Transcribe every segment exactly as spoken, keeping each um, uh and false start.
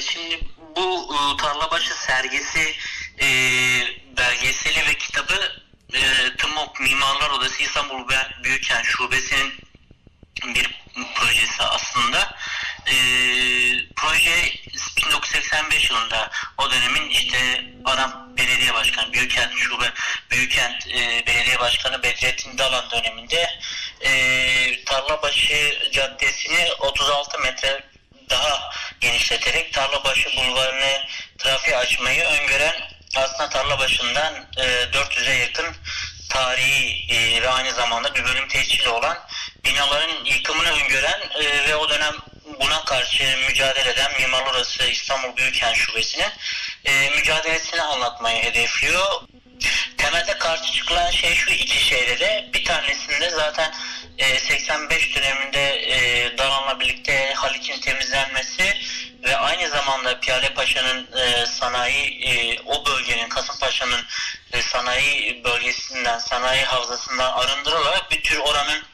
şimdi bu e, Tarlabaşı sergisi e, belgeseli ve kitabı e, TMOB Mimarlar Odası İstanbul Büyükkent Şubesi'nin bir projesi aslında. E, proje bin dokuz yüz seksen beş yılında o dönemin işte ana belediye başkanı, Büyükkent Şube, Büyükkent e, Belediye Başkanı Bedrettin Dalan döneminde e, Tarlabaşı Caddesi'ni otuz altı metre daha genişleterek Tarlabaşı Bulvarı'nı trafiğe açmayı öngören, aslında Tarlabaşı'ndan e, dört yüze yakın tarihi e, ve aynı zamanda bir bölüm tescilli olan binaların yıkımını öngören e, ve o dönem buna karşı mücadele eden Mimarlar Odası İstanbul Büyükkent Şubesi'nin e, mücadelesini anlatmayı hedefliyor. Temelde karşı çıkılan şey şu iki şeyde de, bir tanesinde zaten e, seksen beş döneminde e, Dalan'la birlikte Haliç'in temizlenmesi ve aynı zamanda Piyale Paşa'nın e, sanayi, e, o bölgenin, Kasımpaşa'nın e, sanayi bölgesinden, sanayi havzasından arındırılarak bir tür oranın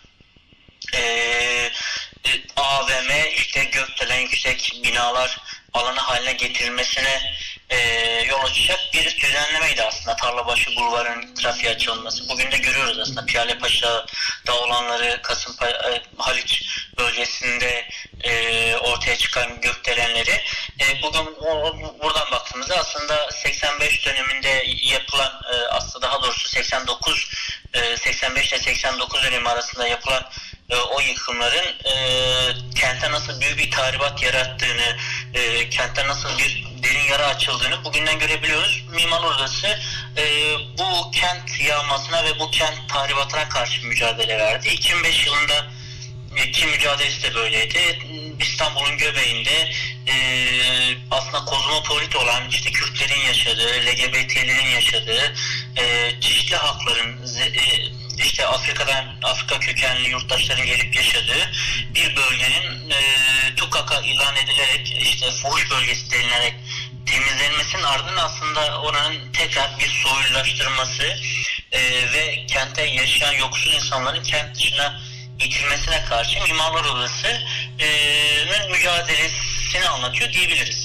e, A V M, işte gökdelen yüksek binalar alanı haline getirilmesine e, yol açacak bir düzenlemeydi aslında Tarlabaşı Bulvarı'nın trafiğe açılması. Bugün de görüyoruz aslında Piyalepaşa'da olanları, Kasımpaşa, Haliç bölgesinde e, ortaya çıkan gökdelenleri. E, bugün o, buradan baktığımızda aslında seksen beş döneminde yapılan, e, aslında daha doğrusu seksen dokuz e, seksen beş ile seksen dokuz dönemi arasında yapılan o yıkımların e, kente nasıl büyük bir tahribat yarattığını, e, kente nasıl bir derin yara açıldığını bugünden görebiliyoruz. Mimarlar Odası e, bu kent yağmasına ve bu kent tahribatına karşı mücadele verdi. iki bin beş yılında ki mücadelesi de böyleydi. İstanbul'un göbeğinde e, aslında kozmopolit olan, işte Kürtlerin yaşadığı, L G B T'lerin yaşadığı, e, çeşitli hakların, e, işte Afrika'dan, Afrika kökenli yurttaşların gelip yaşadığı bir bölgenin e, TUKAK'a ilan edilerek, işte fuhuş bölgesi denilerek temizlenmesinin ardından aslında oranın tekrar bir soylulaştırması e, ve kente yaşayan yoksul insanların kent dışına itilmesine karşı Mimarlar Odası'nın mücadelesini anlatıyor diyebiliriz.